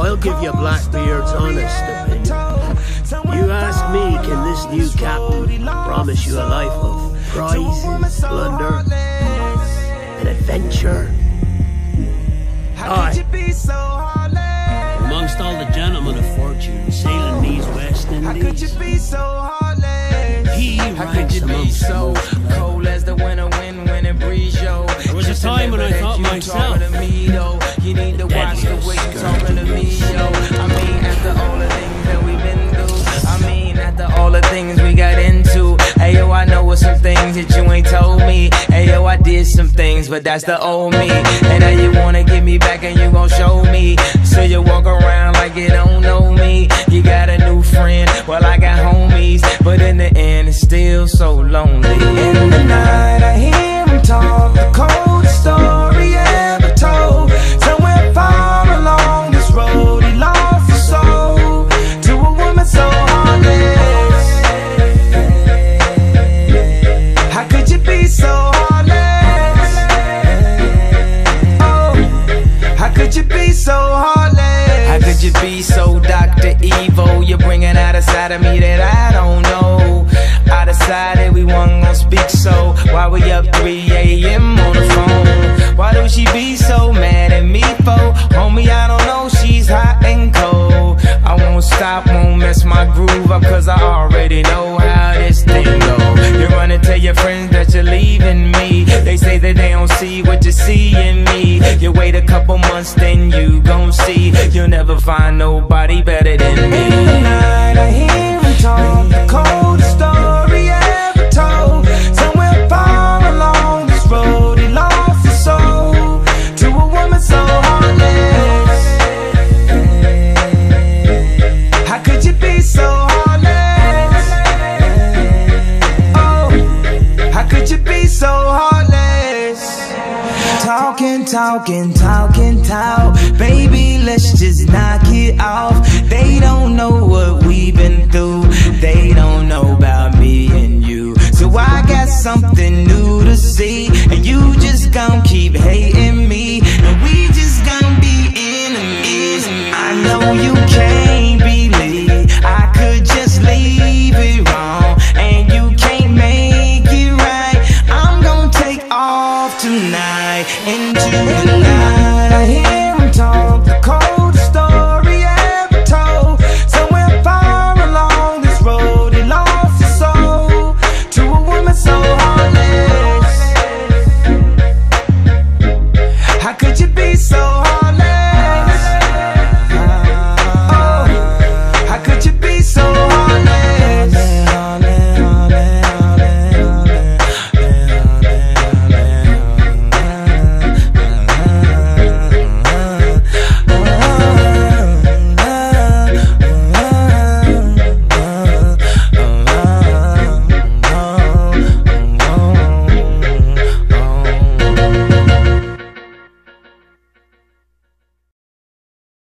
I'll give you Blackbeard's honest opinion. You ask me, can this new captain promise you a life of prizes, plunder, and adventure? Aye. Amongst all the gentlemen of fortune sailing these West Indies, he ranks amongst the most cold as the winter wind when it breeze, yo. There was a time when I thought myself, you need to watch the way you talking to me, yo. I mean, after all the things that we've been through, I mean, after all the things we got into, hey yo, I know what some things that you ain't told me. Hey yo, I did some things, but that's the old me. And now you wanna get me back and you gon' show me. So you walk around like you don't know me. You got a new friend, well I got homies, but in the end it's still so lonely. In the night I hear him talk, the coldest story ever told. Somewhere far along this road he lost his soul to a woman so heartless. How could you be so heartless? Oh, how could you be so heartless? How could you be so Dr. Evil? You're bringing out a side of me that I don't know. I decided we weren't gonna speak, so why we up 3 a.m. on the phone? Why do she be so mad at me for? Homie, I don't know, she's hot and cold. I won't stop, won't mess my groove up, cause I already know how this thing go. You run and tell your friends that you're leaving me. They say that they don't see what you see in me. You wait a couple months, then you gon' see you'll never find nobody better than me. In the night I hear him talk, the coldest story ever told. Somewhere far along this road he lost his soul to a woman so heartless. How could you be so heartless? Oh, how could you be so heartless? Talking, talking, talking, talk. Baby, let's just knock it off. They don't know what we've been through. They don't know about me and you. So I got something new to see, and you just gon' keep hating me, and we just gon' be enemies. I know you can't believe I could just leave it wrong, and you can't make it right. I'm gon' take off tonight into the night. I hear him talk, the coldest story ever told. Somewhere far along this road he lost his soul to a woman so heartless. How could you be so